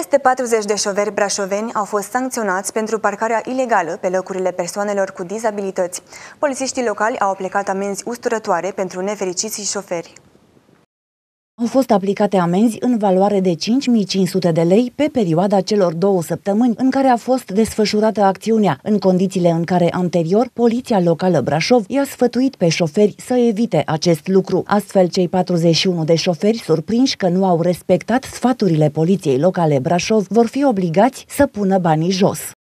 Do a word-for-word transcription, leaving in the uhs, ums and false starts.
Peste patruzeci de șoferi brașoveni au fost sancționați pentru parcarea ilegală pe locurile persoanelor cu dizabilități. Polițiștii locali au aplicat amenzi usturătoare pentru nefericiții șoferi. Au fost aplicate amenzi în valoare de cinci mii cinci sute de lei pe perioada celor două săptămâni în care a fost desfășurată acțiunea, în condițiile în care anterior Poliția Locală Brașov i-a sfătuit pe șoferi să evite acest lucru. Astfel, cei patruzeci și unu de șoferi surprinși că nu au respectat sfaturile Poliției Locale Brașov vor fi obligați să pună banii jos.